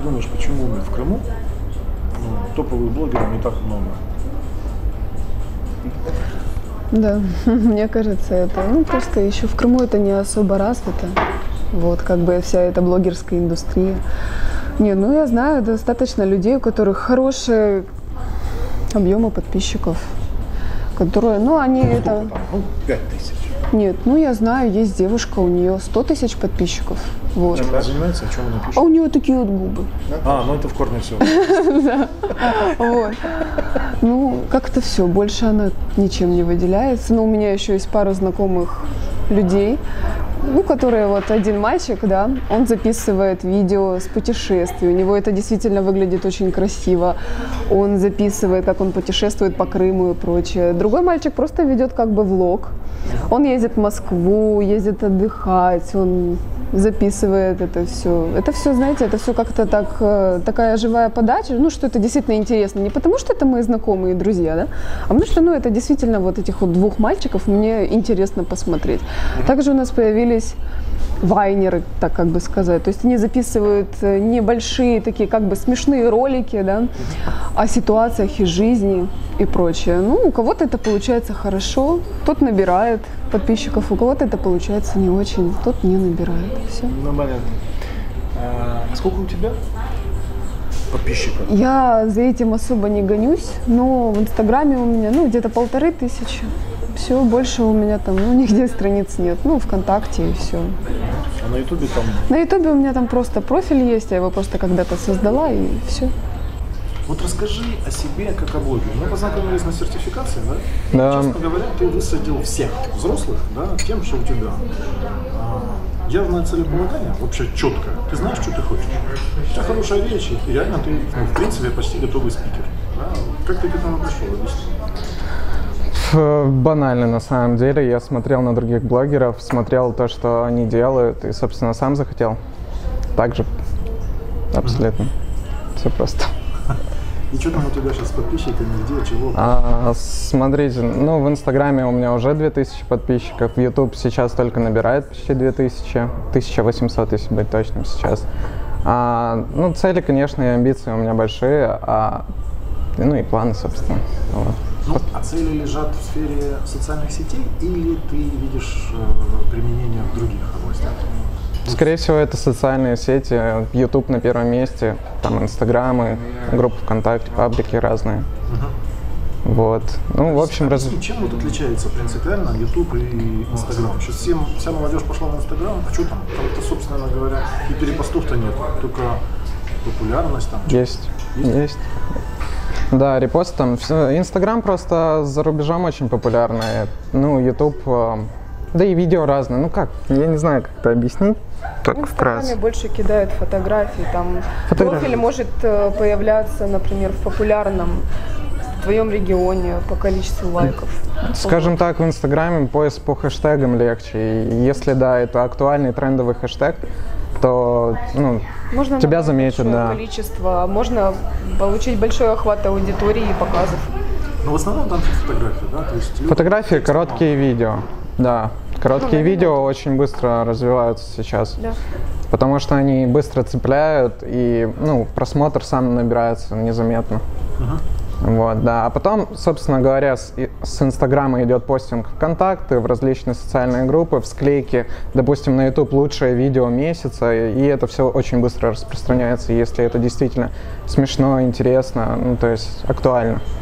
думаешь, почему в Крыму топовых блогеров не так много? Да, мне кажется, это, просто еще в Крыму это не особо развито. Вот, как бы вся эта блогерская индустрия. Не, я знаю достаточно людей, у которых хорошие объемы подписчиков, которые, они Сколько это... там? 5000. Нет, я знаю, есть девушка, у нее 100 тысяч подписчиков. Вот. Чем она занимается, о чем она пишет? А у нее такие вот губы. Это в корне все. Да. Вот. Как-то все, больше она ничем не выделяется. Но у меня еще есть пара знакомых людей, которые один мальчик, да, он записывает видео с путешествий, у него это действительно выглядит очень красиво, он записывает, как он путешествует по Крыму и прочее. Другой мальчик просто ведет влог, он ездит в Москву, ездит отдыхать, он записывает это все. Это все, знаете, это все как-то такая живая подача, что это действительно интересно. Не потому, что это мои знакомые и друзья, да, а потому что, это действительно этих двух мальчиков мне интересно посмотреть. Также у нас появились вайнеры, так сказать. То есть они записывают небольшие такие смешные ролики, да, о ситуациях из жизни и прочее. У кого-то это получается хорошо, тот набирает подписчиков, у кого-то это получается не очень, тот не набирает. Все. Понятно. Сколько у тебя подписчиков? Я за этим особо не гонюсь, но в Инстаграме у меня где-то 1500. Все, больше у меня там, нигде страниц нет, ВКонтакте и все. А на Ютубе там? На Ютубе у меня там просто профиль есть, я его просто когда-то создала и все. Вот расскажи о себе как о блогере. Мы познакомились на сертификации, да? Да. Честно говоря, ты высадил всех взрослых, да, тем, что у тебя явное целеполагание, вообще четкое. Ты знаешь, что ты хочешь. У тебя хорошая речь, и реально ты, в принципе, почти готовый спикер. Да? Как ты к этому пришел? Объясни. Банально, на самом деле. Я смотрел на других блогеров, смотрел то, что они делают, и, собственно, сам захотел. Так же. Абсолютно. Все просто. И что там у тебя сейчас с подписчиками, где, чего? Смотрите, в Инстаграме у меня уже 2000 подписчиков, YouTube сейчас только набирает почти 2000, 1800, если быть точным сейчас. Цели, конечно, и амбиции у меня большие, и планы, собственно. Вот. А цели лежат в сфере социальных сетей или ты видишь применение в других областях? Скорее всего, это социальные сети, YouTube на первом месте, там Инстаграмы, группы ВКонтакте, паблики разные. Вот. В общем, чем отличается принципиально YouTube и Инстаграм? Сейчас вся молодежь пошла в Инстаграм, а что там? Там-то, собственно говоря, и перепостов-то нет, только популярность там. Есть. Да, репост там. Инстаграм просто за рубежом очень популярный. YouTube, да и видео разные. Я не знаю, как это объяснить. В Инстаграме больше кидают фотографии. Там профиль может появляться, например, в популярном в твоем регионе по количеству лайков. Скажем так, в Инстаграме поиск по хэштегам легче. И если, да, это актуальный трендовый хэштег, то можно тебя заметят, да. Количество, можно получить большой охват аудитории и показов. Но в основном там фотографии, да? То есть фотографии, короткие видео, да. Короткие видео очень быстро развиваются сейчас, да. Потому что они быстро цепляют и просмотр сам набирается незаметно. Вот, да. А потом, собственно говоря, с Инстаграма идет постинг ВКонтакте, в различные социальные группы, в склейке, допустим, на YouTube лучшее видео месяца, и это все очень быстро распространяется, если это действительно смешно, интересно, то есть актуально.